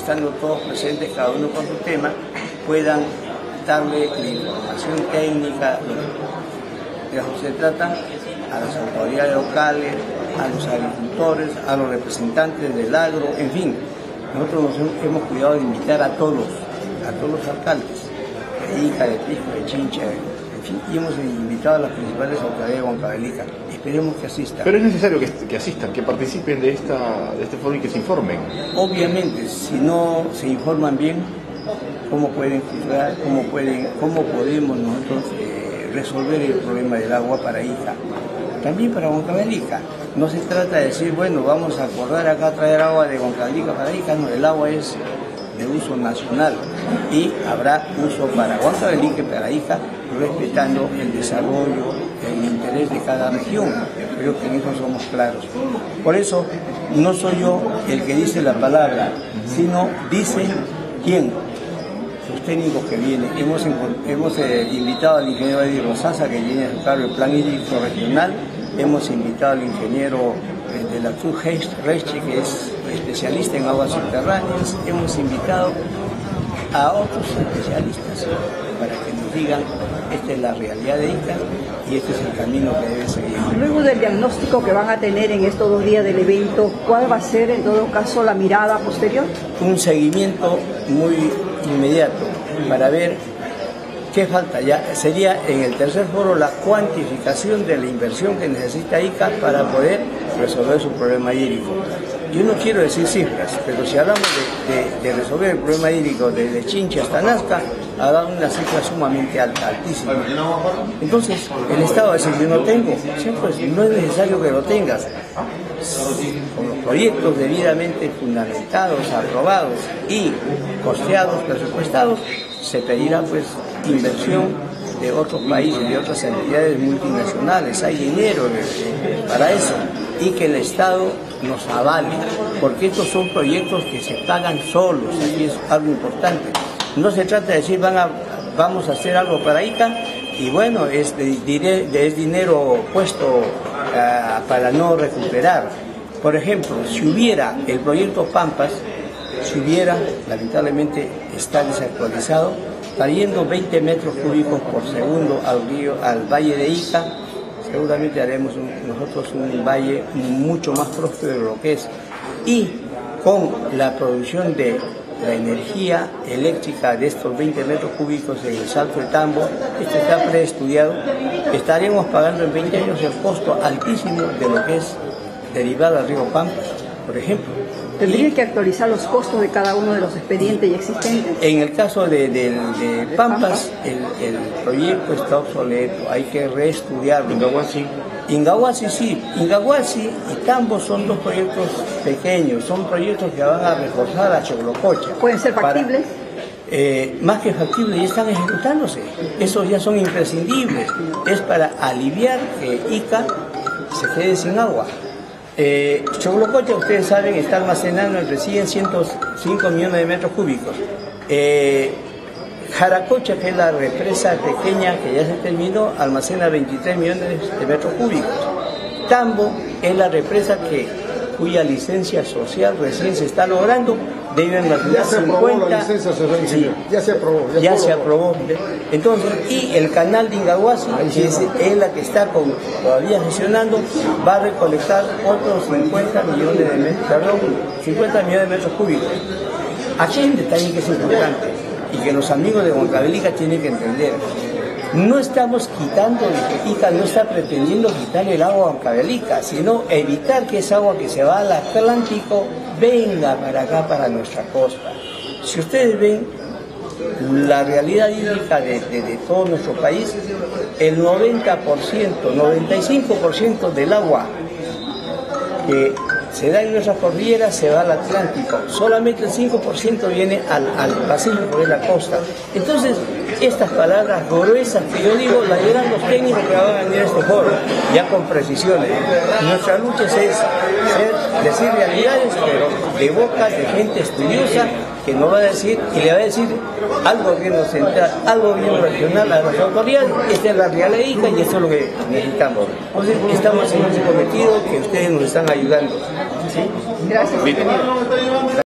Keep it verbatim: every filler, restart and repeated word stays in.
estando todos presentes, cada uno con su tema, puedan darle la información técnica. De eso se trata a las autoridades locales, a los agricultores, a los representantes del agro, en fin. Nosotros nos hemos cuidado de invitar a todos, a todos los alcaldes, de Ica, de Pisco, de Chincha, en fin, y hemos invitado a las principales autoridades de Huancavelica. Esperemos que asistan. Pero es necesario que, que asistan, que participen de, esta, de este foro y que se informen. Obviamente, si no se informan bien, ¿cómo pueden juzgar, cómo, pueden, cómo podemos nosotros eh, resolver el problema del agua para Ica? También para Huancavelica. No se trata de decir, bueno, vamos a acordar acá traer agua de Huancavelica para Ica. No, el agua es de uso nacional y habrá uso para Huancavelica y para Ica, respetando el desarrollo, el interés de cada región. Creo que en eso somos claros. Por eso, no soy yo el que dice la palabra, sino dice quién. Los técnicos que vienen. Hemos, hemos eh, invitado al ingeniero Eddie Rosasa, que viene a su cargo el plan hídrico regional. Hemos invitado al ingeniero eh, de la Cruz Reche, que es especialista en aguas subterráneas. Hemos invitado a otros especialistas para que nos digan, esta es la realidad de Ica y este es el camino que debe seguir. Luego del diagnóstico que van a tener en estos dos días del evento, ¿cuál va a ser en todo caso la mirada posterior? Un seguimiento muy inmediato para ver qué falta. Ya sería en el tercer foro la cuantificación de la inversión que necesita Ica para poder resolver su problema hídrico. Yo no quiero decir cifras, pero si hablamos de, de, de resolver el problema hídrico desde Chincha hasta Nazca, ha dado una cifra sumamente alta, altísima. Entonces, el Estado va a decir, yo no tengo, sí, pues no es necesario que lo tengas. Con los proyectos debidamente fundamentados, aprobados y costeados, presupuestados, se pedirá pues inversión de otros países, de otras entidades multinacionales. Hay dinero para eso y que el Estado nos avale, porque estos son proyectos que se pagan solos, y es algo importante. No se trata de decir van a, vamos a hacer algo para Ica y bueno, es, de, es dinero puesto uh, para no recuperar. Por ejemplo, si hubiera el proyecto Pampas, si hubiera, lamentablemente está desactualizado, está yendo veinte metros cúbicos por segundo al río, al valle de Ica. Seguramente haremos un, nosotros un valle mucho más próspero de lo que es. Y con la producción de la energía eléctrica de estos veinte metros cúbicos en el Salto de Tambo, esto está preestudiado, estaremos pagando en veinte años el costo altísimo de lo que es derivado al río Pampas, por ejemplo. ¿Tendrían que actualizar los costos de cada uno de los expedientes ya existentes? En el caso de, de, de Pampas, el, el proyecto está obsoleto, hay que reestudiarlo. Ingahuasi. Ingahuasi sí, Ingahuasi y Tambo son dos proyectos pequeños, son proyectos que van a reforzar a Choclococha. ¿Pueden ser factibles? Para, eh, más que factibles, ya están ejecutándose, esos ya son imprescindibles, es para aliviar que Ica se quede sin agua. Eh, Choclococha, ustedes saben, está almacenando entre cien y ciento cinco millones de metros cúbicos. Eh, Jaracocha, que es la represa pequeña que ya se terminó, almacena veintitrés millones de metros cúbicos. Tambo es la represa que, cuya licencia social recién se está logrando, deben ya se aprobó cincuenta, la licencia social, sí, ya se aprobó. Ya, ya se aprobó. Entonces, y el canal de Ingahuasi, que es, es la que está con, todavía gestionando, va a recolectar otros cincuenta millones de metros, perdón, cincuenta millones de metros cúbicos. Aquí hay un detalle que es importante y que los amigos de Huancavelica tienen que entender. No estamos quitando, Ica no está pretendiendo quitar el agua a Huancavelica, sino evitar que esa agua que se va al Atlántico venga para acá, para nuestra costa. Si ustedes ven la realidad hídrica de, de, de todo nuestro país, el noventa por ciento, noventa y cinco por ciento del agua que se da en nuestras cordilleras se va al Atlántico, solamente el cinco por ciento viene al, al Pacífico, de la costa. Entonces, estas palabras gruesas que yo digo, las dirán los técnicos que van a venir a este foro, ya con precisiones. Nuestra lucha es ser, decir realidades, pero de boca de gente estudiosa que nos va a decir y le va a decir al gobierno central, al gobierno regional, a las autoridades, esta es la realidad de Ica y esto es lo que necesitamos. Entonces, estamos en un cometido que ustedes nos están ayudando. ¿Sí? Gracias.